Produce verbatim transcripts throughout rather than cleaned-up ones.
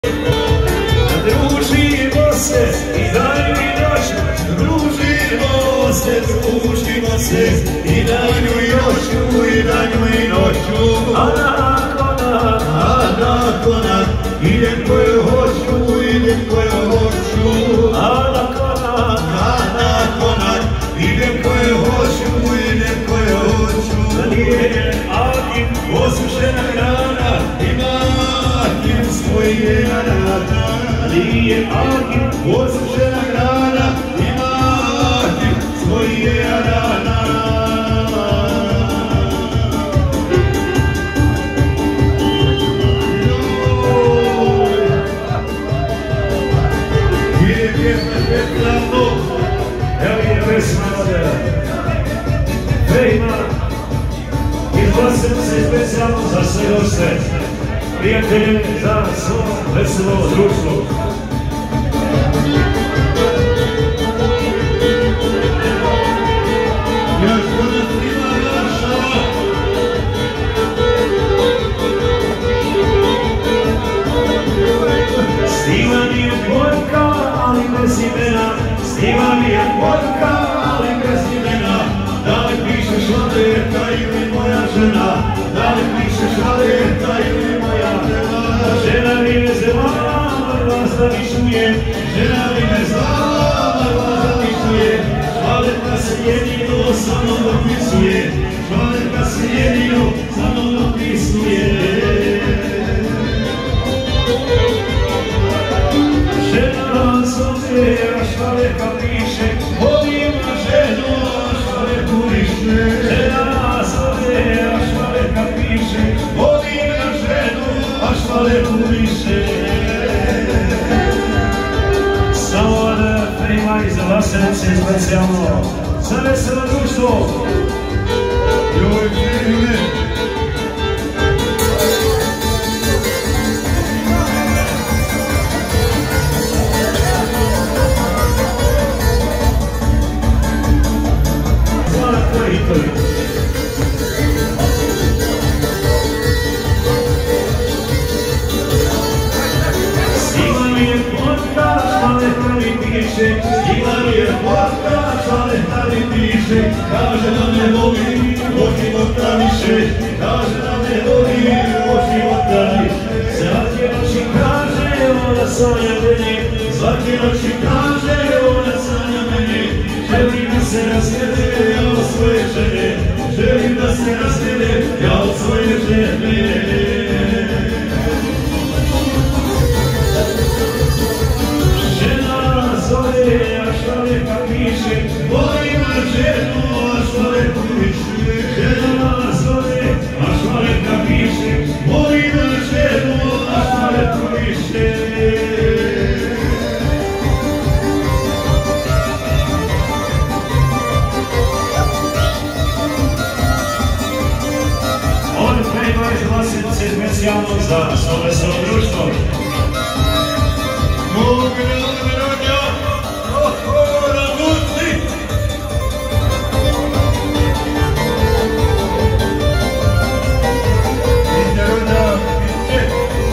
Družimo se i danju i noću, družimo se, družimo se i danju i noću, i danju i noću. A nakonak, a nakonak, idem koju hoću, idem koju hoću. A nakonak, a nakonak, idem koju hoću, idem koju hoću. Da nije Akin osušena grana, ima Akin svoje rana. Nije Akin osušena grana, ima Akin svoje rana. Ide pjesma specijalno, evo je pesma ovdje. Fejma, izglasim se specijalno za sve goste, prijatelje, za svo veselo društvo. Stiva mi je porka, ali bez imena, stiva mi je porka, ali bez imena. Da li pišeš Valerka ili moja žena, da li pišeš Valerka ili moja žena. Žena mi ne zvala, vas da mi čuje, žena mi ne zvala, vas da mi čuje. Valerka se jedino sa mnom dopisuje, Valerka se jedino sa mnom dopisuje. Žena zove, a Valerka piše, volim ženu, a Valerku više. Žena zove, a Valerka piše, volim ženu, a Valerku više. Samo da Fejma iz Vlasenovce specijalno za veselo društvo. Joj, Fejme! Stiva mi je porka, Valerka mi piše, Stiva mi je porka, Valerka mi piše, kaže da me voli, od života više, kaže da me voli, od života više. Svake noći kaže, ona sanja mene, svake noći kaže, ona sanja mene, želim da se razvede, ja od svoje žene, želim da se razvede, ja od svoje žene. Žena zove, a Valerka piše, volim ženu, a Valerku više. Žena zove, a Valerka piše, volim ženu, a Valerku više. Specijalno za svo veselo društvo. Mogu da rodja, oho, raduci! Ide rodja, ide!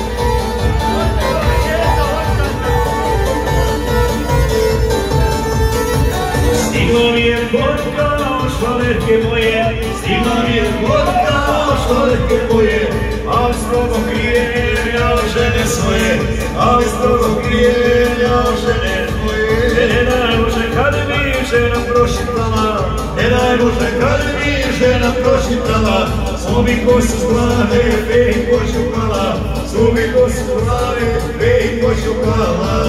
Stiglo mi je porka, od Valerke moje, stiglo mi je porka, od Valerke moje, ali strogo krijem ja od žene svoje, ali strogo krijem ja od žene svoje. Ne daj Bože kad mi žena prošiptala, ne daj Bože kad mi žena prošiptala, zubi kosu s glave, pe i pošupala, zubi kosu s glave, pe i pošupala.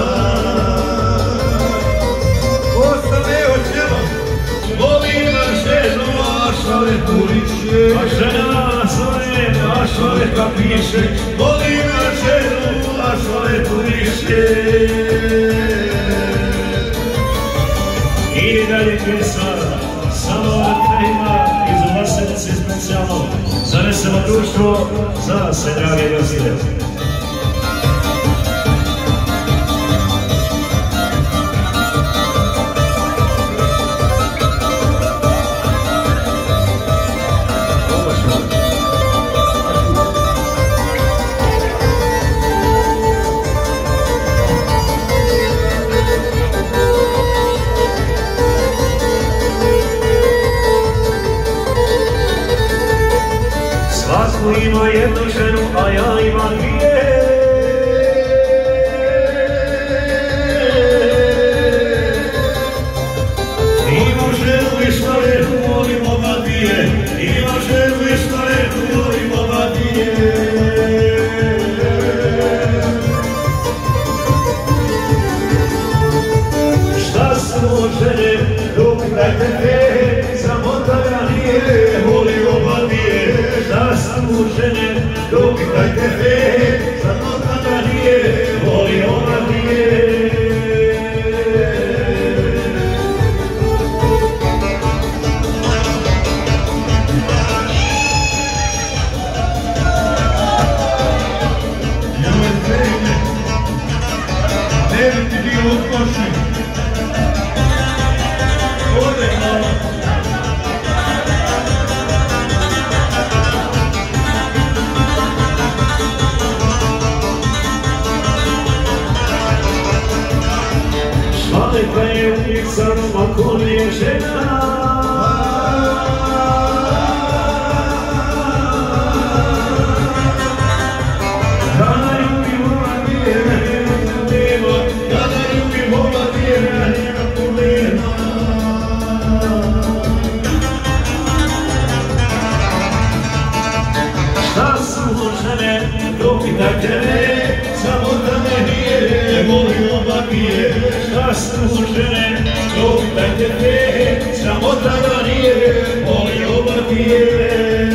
Ostane od žena, volim ženu, a Valerku više. A žena zove, a Valerka piše, volim ženu, a Valerku više. I dalje pjesma, samo da Fejma iz Vlasenovce specijalno za veselo društvo, za sve drage goste. volio ga nije. Šalika je uvijek sa mnom ako nije žena. Kada ljubi vola nije, nema problema. Kada ljubi vola nije, nema problema. Šta su žene, dopitajte me, samo da me nije volio ga nije. Šta su žene, dopitajte me, samo da ga nije volio ga nije.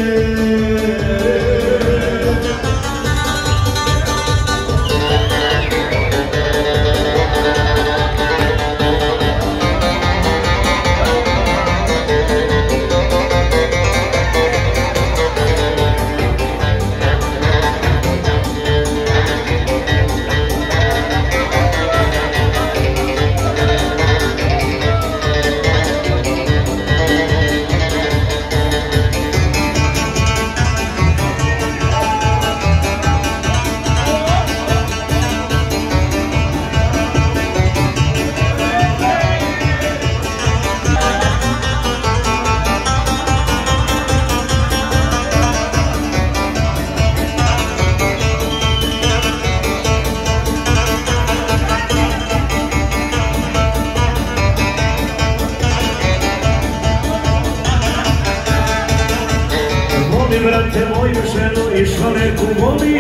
Brate moju ženu i što neku voli.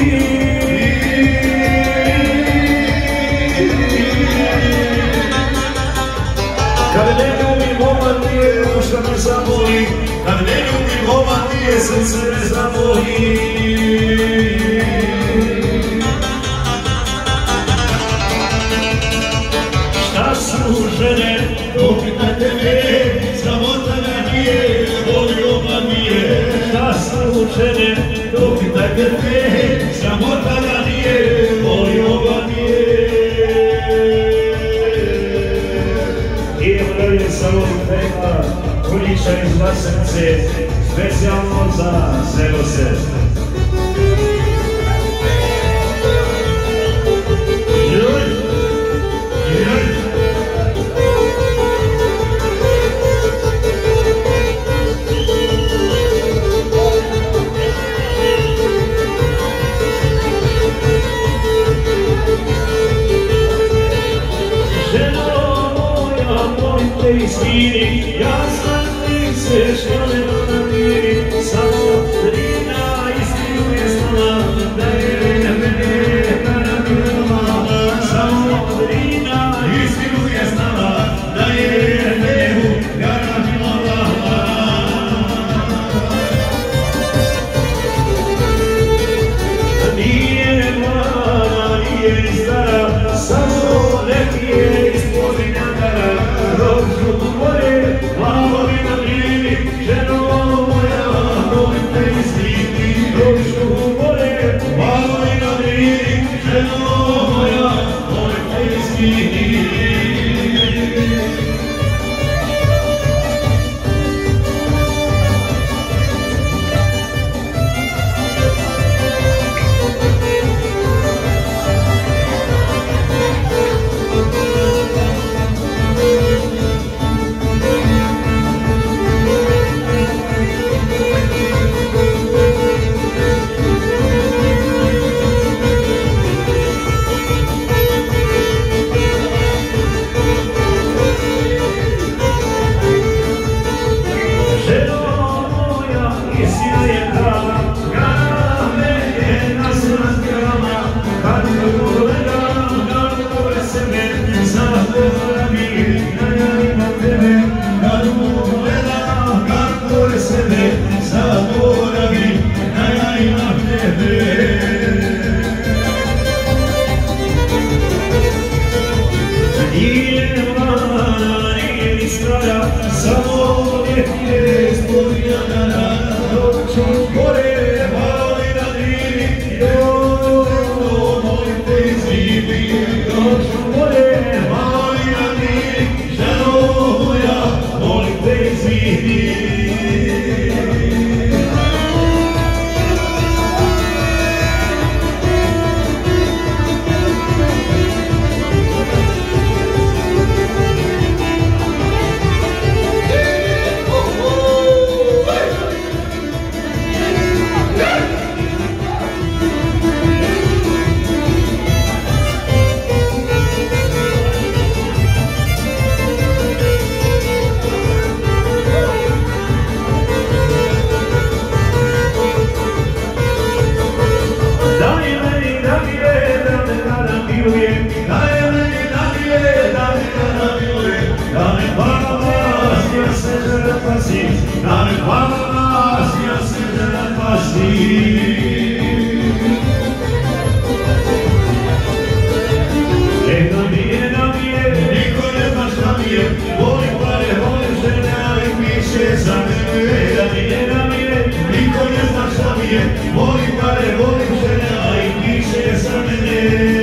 Kad ne ljubim ova nije duša me zaboli. Kad ne ljubim ova nije srce me zaboli. Šta su žene, dopitajte me, sramota ga nije, volio ga nije. Šta su žene, dopitajte me, sramota ga nije, volio ga nije. Idemo dalje sa ovim tema, Kuljića iz Vlasenci, specijalno za Zelose. Izvini, ja znam ti se što ne namiri, samo drina istinu je znala, da je mene naravila. Samo drina istinu je znala, da je mene naravila. Nije mlada, nije ni stara, samo neki je ispod Vinjagara. Rođu tvoje, glavovi na gljivi, ženo nije mlada, nije ni stara, samo je spominjana, noću gore, mali na Drini, joj, molim te izvini, noću gore, mali na Drini, ženo moja, molim te izvini. Da me hvala, ja se ne pasim. E da mi je, da mi je, niko ne zna šta mi je, volim pare, volim žene, ali piše za mene. E da mi je, da mi je, niko ne zna šta mi je, volim pare, volim žene, ali piše za mene.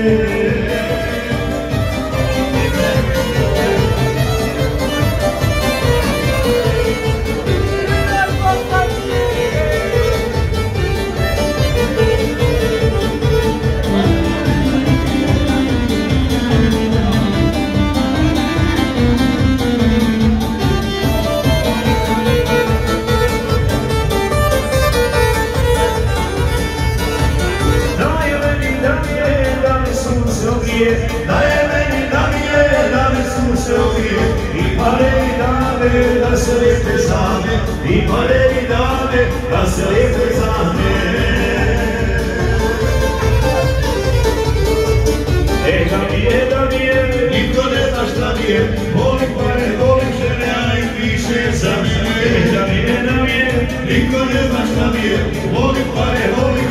Da je meni, da mi je, da me sunce ogrije, i pare i dame, da se lijepe za me, i pare i dame, da se lijepe za me. E da mi je, da mi je, niko ne zna šta mi je, volim pare, volim žene, a i piše za mene. E da mi je, da mi je, niko ne zna šta mi je, volim pare, volim